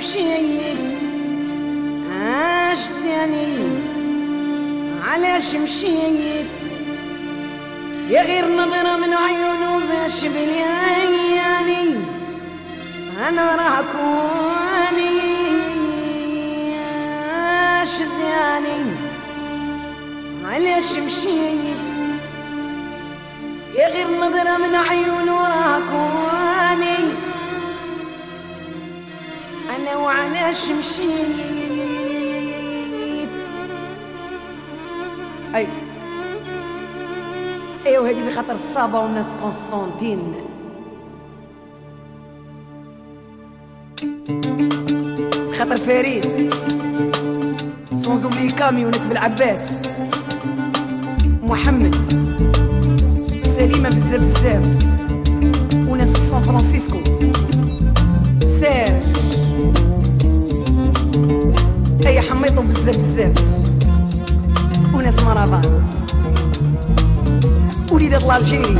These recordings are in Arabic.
مشيت عاشتني علاش مشيت يا غير نظرة من عيونه باش بلياني انا راكوني عاشتني علاش مشيت يا غير نظرة من عيونه راكوني انا وعلاش مشيت. ايوا هذه بخاطر الصابة والناس قسطنطين. بخاطر فريد سونزوبلي كامي وناس بالعباس محمد سليمة بزاف بزاف وناس سان فرانسيسكو سير اي حميطو بزاف بزاف وناس مرابان وليدات الالجيري.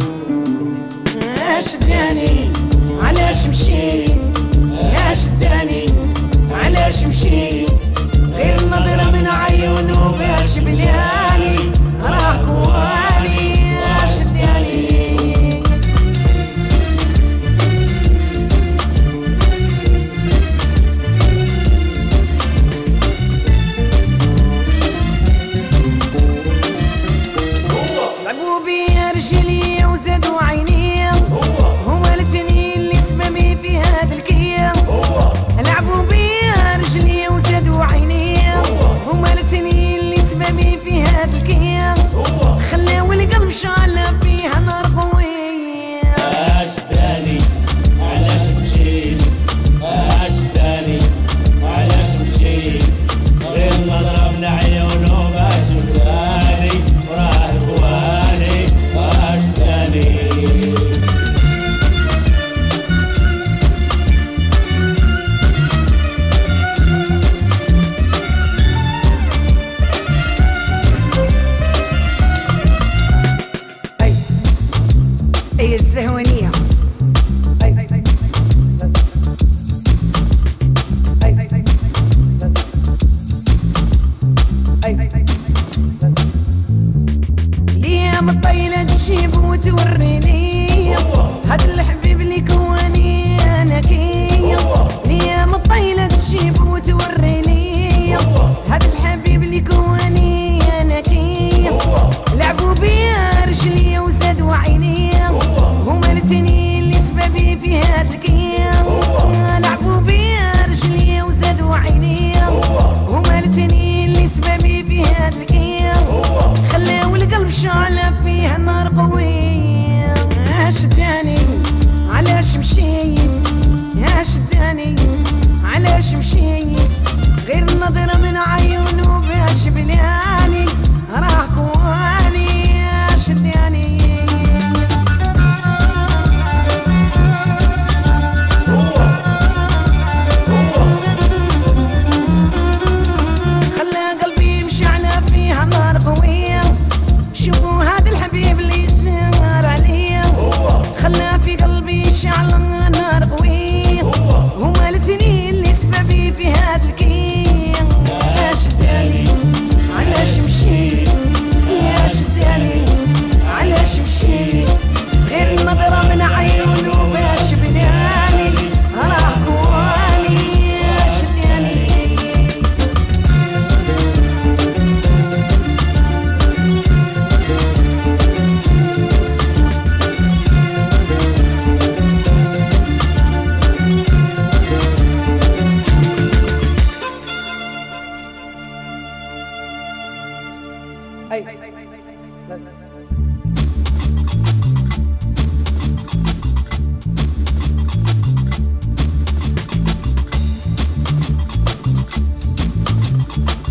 اش داني علاش مشيت اش داني علاش مشيت غير النظرة من عيونه باش بلياني راك والي اش داني. لعبوا بيا رجلي وزادوا عيني هما التنين اللي سببي في هذا الكيا. لعبوا بيا رجلي وزادوا عيني هما التنين اللي سببي في هذا الكيا. خلاو القلب شعلة فيها نار قوية. اش داني علاش مشيت اش داني علاش مشيت غير نظرة من عيونه باش بلاني وراه كواني اش داني. اي الزهوانية ليا مطيلة تجيب وتوريني هاد الحبيب اللي كواني انا كي. ليا مطيلة تجيب وتوريني هاد الحبيب اللي كواني انا كي. لعبوا بيا رجلي وزادوا عيني هما التنين اللي سببي في هاد الكيا. لعبوا بيا رجلي وزادوا عيني هما التنين اللي سببي في هاد الكيا. خلاو القلب شعلة فيها نار قوية. اش داني علاش مشيت اش داني علاش مشيت غير النظرة من عيونه باش بلياني راه كواني اش داني. خلى قلبي مشعلة فيها نار قوية. شوفوا هذا الحبيب اللي جار عليا خلى في قلبي شعلة نار قوية. هما التنين اللي سببي في هذا الكيا. اش داني علاش مشيت اش داني علاش مشيت غير النظرة من عيونه باش بلاني راه كواني اش داني. بس